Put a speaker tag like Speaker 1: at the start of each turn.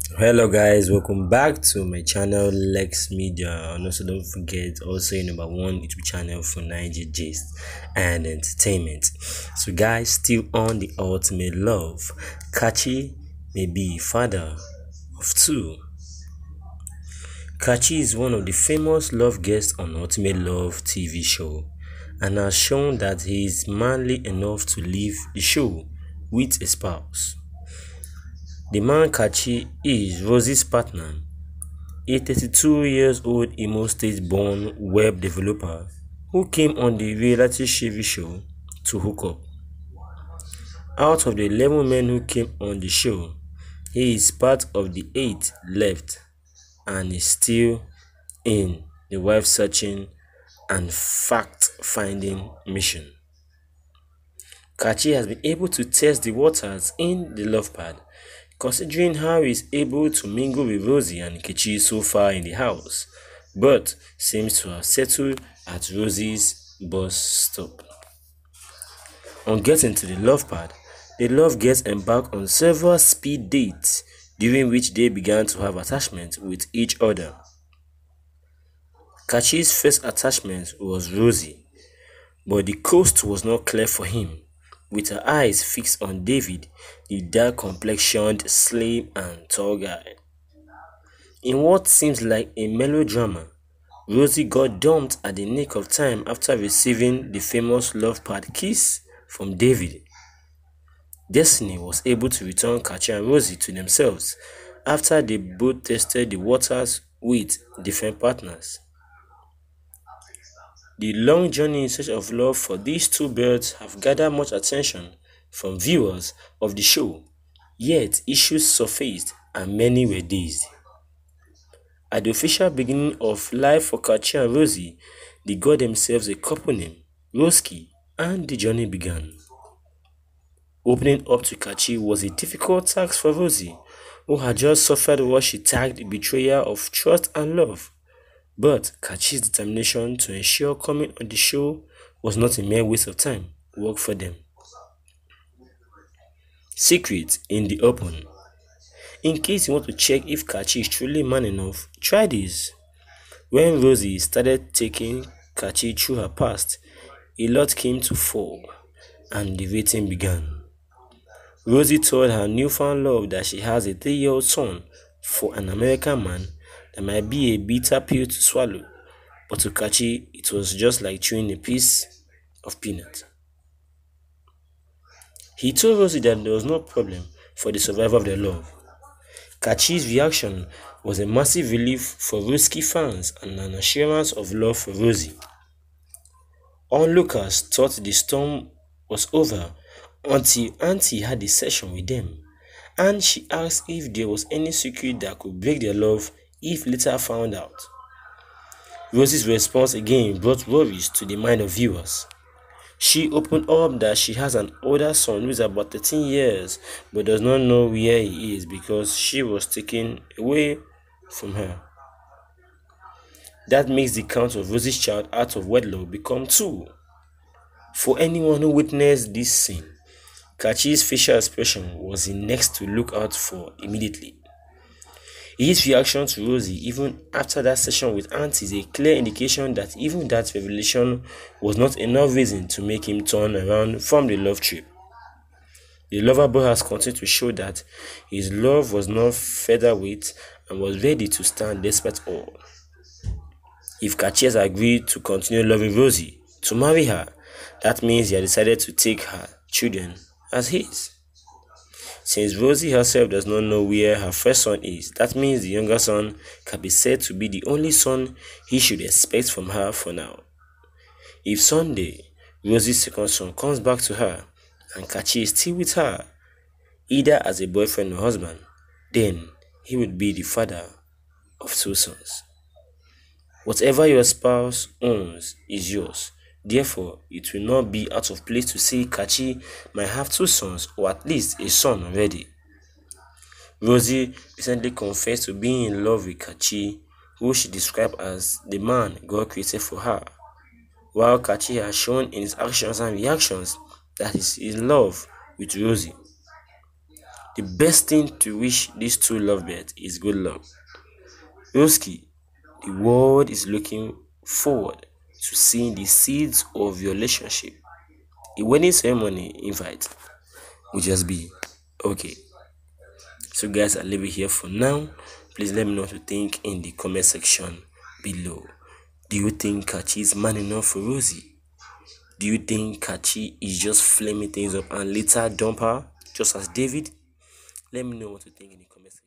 Speaker 1: Hello guys, welcome back to my channel Lex Media, and also don't forget also your number one YouTube channel for Niger gist and entertainment. So guys, still on the ultimate love, Kachi may be father of two. Kachi is one of the famous love guests on Ultimate Love TV show and has shown that he is manly enough to leave the show with a spouse. The man Kachi is Rosie's partner, a 32-year-old Imo State-born web developer who came on the reality TV show to hook up. Out of the 11 men who came on the show, he is part of the 8 left and is still in the wife-searching and fact-finding mission. Kachi has been able to test the waters in the love pad, considering how he is able to mingle with Rosie and Nkechi so far in the house, but seems to have settled at Rosie's bus stop. On getting to the love pad, the love guests embarked on several speed dates, during which they began to have attachment with each other. Kachi's first attachment was Rosie, but the coast was not clear for him, with her eyes fixed on David, the dark-complexioned, slim and tall guy. In what seems like a melodrama, Rosie got dumped at the nick of time after receiving the famous love pad kiss from David. Destiny was able to return Kachi and Rosie to themselves after they both tested the waters with different partners. The long journey in search of love for these two birds have gathered much attention from viewers of the show, yet issues surfaced and many were dazed. At the official beginning of life for Kachi and Rosie, they got themselves a couple name, Roski, and the journey began. Opening up to Kachi was a difficult task for Rosie, who had just suffered what she tagged betrayal of trust and love. But Kachi's determination to ensure coming on the show was not a mere waste of time worked for them. Secret in the open. In case you want to check if Kachi is truly man enough, try this. When Rosie started taking Kachi through her past, a lot came to fall and the waiting began. Rosie told her newfound love that she has a 3-year-old son for an American man that might be a bitter pill to swallow, but to Kachi it was just like chewing a piece of peanut. He told Rosie that there was no problem for the survival of their love. Kachi's reaction was a massive relief for Roski fans and an assurance of love for Rosie. Onlookers thought the storm was over until Auntie had a session with them, and she asked if there was any secret that could break their love if later found out. Rosie's response again brought worries to the mind of viewers. She opened up that she has an older son who is about 13 years but does not know where he is because she was taken away from her. That makes the count of Rosie's child out of wedlock become 2. For anyone who witnessed this scene, Kachi's facial expression was the next to look out for immediately. His reaction to Rosie even after that session with Auntie is a clear indication that even that revelation was not enough reason to make him turn around from the love trip. The lover boy has continued to show that his love was not featherweight and was ready to stand despite all. If Kachi has agreed to continue loving Rosie, to marry her, that means he has decided to take her children as his. Since Rosie herself does not know where her first son is, that means the younger son can be said to be the only son he should expect from her for now. If someday Rosie's second son comes back to her and Kachi is still with her, either as a boyfriend or husband, then he would be the father of 2 sons. Whatever your spouse owns is yours. Therefore, it will not be out of place to say Kachi might have 2 sons or at least a son already. Rosie recently confessed to being in love with Kachi, who she described as the man God created for her, while Kachi has shown in his actions and reactions that he is in love with Rosie. The best thing to wish these two lovebirds is good luck. Roski, the world is looking forward to seeing the seeds of your relationship. The wedding ceremony invite will just be okay. So guys, I'll leave it here for now. Please let me know what you think in the comment section below. Do you think Kachi is man enough for Rosie? Do you think Kachi is just flaming things up and later dump her just as David? Let me know what you think in the comment section.